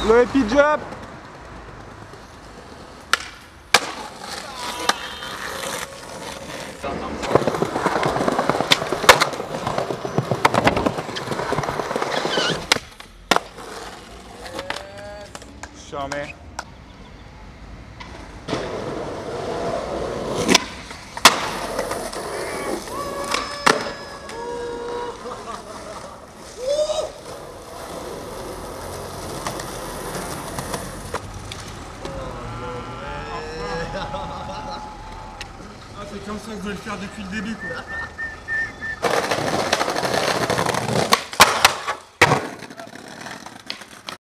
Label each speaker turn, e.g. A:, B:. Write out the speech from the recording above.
A: Le pitch up. Charmé.
B: Ah, c'est comme ça que je veux le faire depuis le début, quoi.